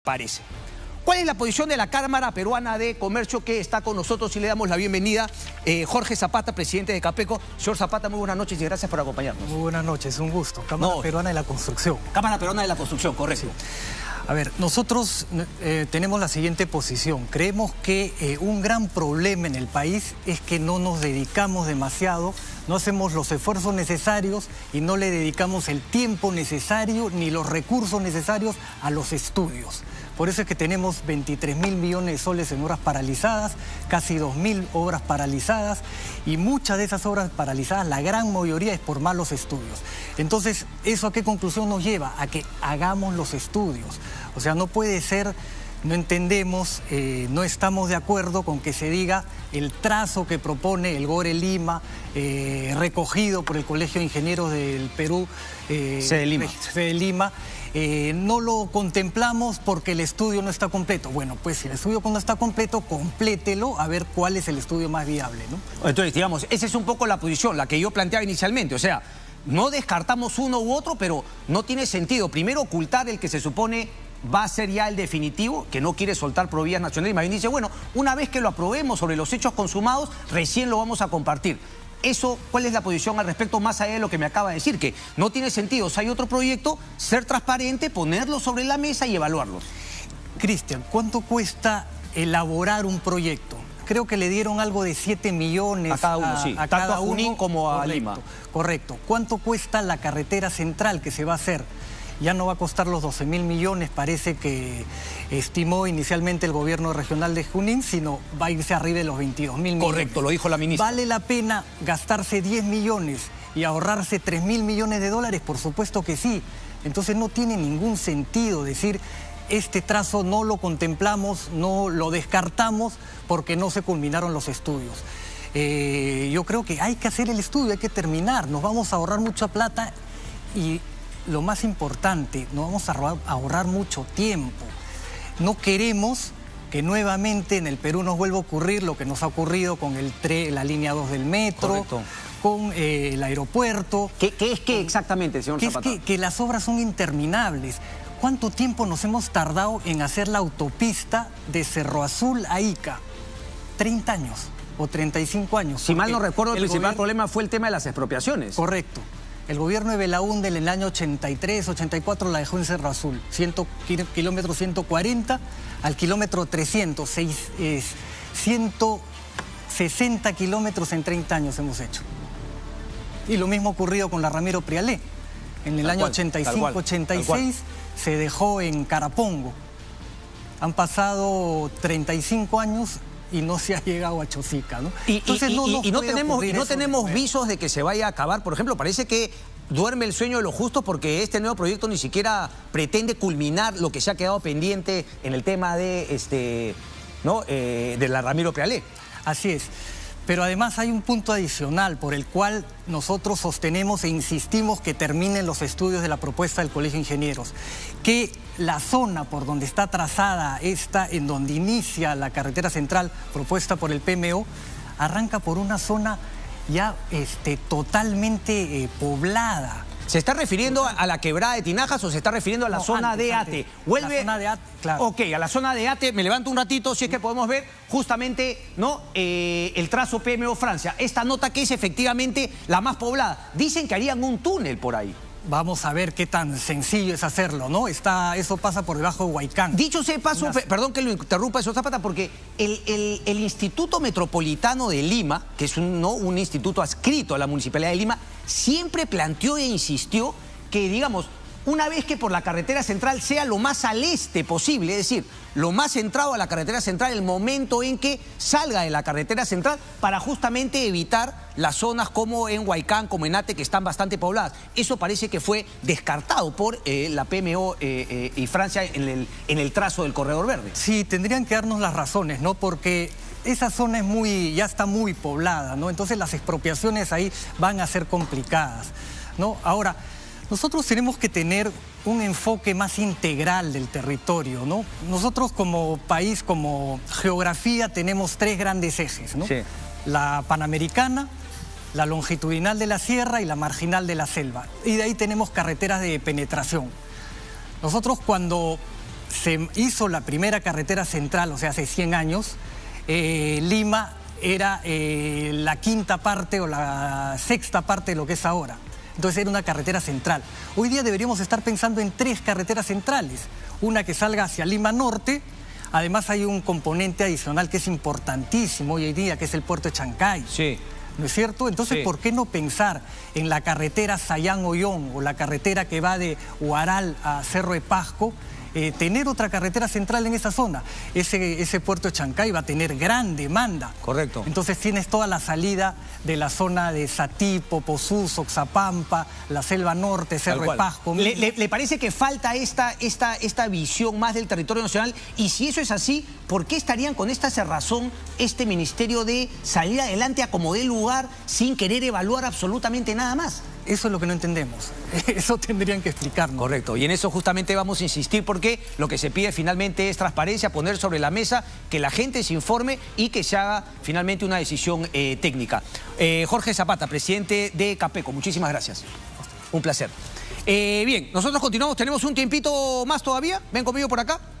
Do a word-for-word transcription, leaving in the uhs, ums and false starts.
Parece. ¿Cuál es la posición de la Cámara Peruana de Comercio que está con nosotros? Y le damos la bienvenida eh, Jorge Zapata, presidente de Capeco. Señor Zapata, muy buenas noches y gracias por acompañarnos. Muy buenas noches, un gusto. Cámara no, Peruana de la Construcción. Cámara Peruana de la Construcción, correcto. Sí. A ver, nosotros eh, tenemos la siguiente posición. Creemos que eh, un gran problema en el país es que no nos dedicamos demasiado, no hacemos los esfuerzos necesarios y no le dedicamos el tiempo necesario ni los recursos necesarios a los estudios. Por eso es que tenemos veintitrés mil millones de soles en obras paralizadas, casi dos mil obras paralizadas, y muchas de esas obras paralizadas, la gran mayoría es por malos estudios. Entonces, ¿eso a qué conclusión nos lleva? A que hagamos los estudios. O sea, no puede ser, no entendemos, eh, no estamos de acuerdo con que se diga el trazo que propone el GORE Lima, eh, recogido por el Colegio de Ingenieros del Perú, eh, C de Lima. C de Lima. Eh, no lo contemplamos porque el estudio no está completo. Bueno, pues si el estudio no está completo, complételo a ver cuál es el estudio más viable, ¿no? Entonces, digamos, esa es un poco la posición, la que yo planteaba inicialmente. O sea, no descartamos uno u otro, pero no tiene sentido. Primero, ocultar el que se supone va a ser ya el definitivo, que no quiere soltar Provías Nacional. Y más bien dice, bueno, una vez que lo aprobemos sobre los hechos consumados, recién lo vamos a compartir. Eso, ¿cuál es la posición al respecto más allá de lo que me acaba de decir? Que no tiene sentido, si hay otro proyecto, ser transparente, ponerlo sobre la mesa y evaluarlos. Cristian, ¿cuánto cuesta elaborar un proyecto? Creo que le dieron algo de siete millones a cada uno, a, sí. a Tanto cada a Junín uno, como a correcto, Lima. Correcto. ¿Cuánto cuesta la carretera central que se va a hacer? Ya no va a costar los doce mil millones, parece que estimó inicialmente el gobierno regional de Junín, sino va a irse arriba de los veintidós mil millones. Correcto, lo dijo la ministra. ¿Vale la pena gastarse diez millones y ahorrarse tres mil millones de dólares? Por supuesto que sí. Entonces no tiene ningún sentido decir, este trazo no lo contemplamos, no lo descartamos porque no se culminaron los estudios. Eh, yo creo que hay que hacer el estudio, hay que terminar, nos vamos a ahorrar mucha plata y lo más importante, nos vamos a ahorrar, a ahorrar mucho tiempo. No queremos que nuevamente en el Perú nos vuelva a ocurrir lo que nos ha ocurrido con el tre la línea dos del metro, correcto, con eh, el aeropuerto. ¿Qué, qué es qué exactamente, señor que Zapata? Es que, que las obras son interminables. ¿Cuánto tiempo nos hemos tardado en hacer la autopista de Cerro Azul a Ica? treinta años o treinta y cinco años. Si mal no recuerdo, el, el principal gobierno... problema fue el tema de las expropiaciones. Correcto. El gobierno de Belaúnde en el año ochenta y tres, ochenta y cuatro la dejó en Cerro Azul. cien, kilómetro ciento cuarenta al kilómetro trescientos, seis, eh, ciento sesenta kilómetros en treinta años hemos hecho. Y lo mismo ocurrido con la Ramiro Prialé. En el tal año cual, ochenta y cinco, ochenta y seis se dejó en Carapongo. Han pasado treinta y cinco años y no se ha llegado a Chosica, ¿no? Y, Entonces, y, no, y, y no tenemos, y no tenemos visos de que se vaya a acabar. Por ejemplo, parece que duerme el sueño de los justos porque este nuevo proyecto ni siquiera pretende culminar lo que se ha quedado pendiente en el tema de, este, ¿no? eh, de la Ramiro Prialé. Así es. Pero además hay un punto adicional por el cual nosotros sostenemos e insistimos que terminen los estudios de la propuesta del Colegio de Ingenieros. Que la zona por donde está trazada esta, en donde inicia la carretera central propuesta por el P M O, arranca por una zona ya este, totalmente eh, poblada. ¿Se está refiriendo a la quebrada de Tinajas o se está refiriendo a la no, zona antes, de Ate? Antes. Vuelve... La zona de Ate, claro. Ok, a la zona de Ate, me levanto un ratito, si es que podemos ver justamente, ¿no? Eh, el trazo P M O Francia. Esta nota que es efectivamente la más poblada. Dicen que harían un túnel por ahí. Vamos a ver qué tan sencillo es hacerlo, ¿no? Está, eso pasa por debajo de Huaycán. Dicho sea paso, Unas... perdón que lo interrumpa, señor Zapata, porque el, el, el Instituto Metropolitano de Lima, que es un, ¿no? un instituto adscrito a la Municipalidad de Lima, siempre planteó e insistió que, digamos, una vez que por la carretera central sea lo más al este posible, es decir, lo más centrado a la carretera central, el momento en que salga de la carretera central para justamente evitar las zonas como en Huaycán, como en Ate, que están bastante pobladas. Eso parece que fue descartado por eh, la P M O eh, eh, y Francia en el, en el trazo del Corredor Verde. Sí, tendrían que darnos las razones, ¿no? Porque esa zona es muy, ya está muy poblada, ¿no? Entonces las expropiaciones ahí van a ser complicadas, ¿no? Ahora, nosotros tenemos que tener un enfoque más integral del territorio, ¿no? Nosotros como país, como geografía, tenemos tres grandes ejes, ¿no? Sí. La Panamericana, la longitudinal de la sierra y la marginal de la selva. Y de ahí tenemos carreteras de penetración. Nosotros cuando se hizo la primera carretera central, o sea, hace cien años, eh, Lima era eh, la quinta parte o la sexta parte de lo que es ahora. Entonces era una carretera central. Hoy día deberíamos estar pensando en tres carreteras centrales. Una que salga hacia Lima Norte. Además hay un componente adicional que es importantísimo hoy día, que es el puerto de Chancay. Sí. ¿No es cierto? Entonces, sí. ¿Por qué no pensar en la carretera Sayán-Ollón o la carretera que va de Huaral a Cerro de Pasco? Eh, tener otra carretera central en esa zona. Ese, ese puerto de Chancay va a tener gran demanda. Correcto. Entonces tienes toda la salida de la zona de Satipo, Posuzo, Oxapampa, la Selva Norte, Cerro de Pasco. ¿Le, le, ¿Le parece que falta esta, esta, esta visión más del territorio nacional? Y si eso es así, ¿por qué estarían con esta cerrazón este ministerio de salir adelante a como dé lugar sin querer evaluar absolutamente nada más? Eso es lo que no entendemos. Eso tendrían que explicarnos. Correcto. Y en eso justamente vamos a insistir porque lo que se pide finalmente es transparencia, poner sobre la mesa, que la gente se informe y que se haga finalmente una decisión eh, técnica. Eh, Jorge Zapata, presidente de Capeco, muchísimas gracias. Un placer. Eh, bien, nosotros continuamos, tenemos un tiempito más todavía. Ven conmigo por acá.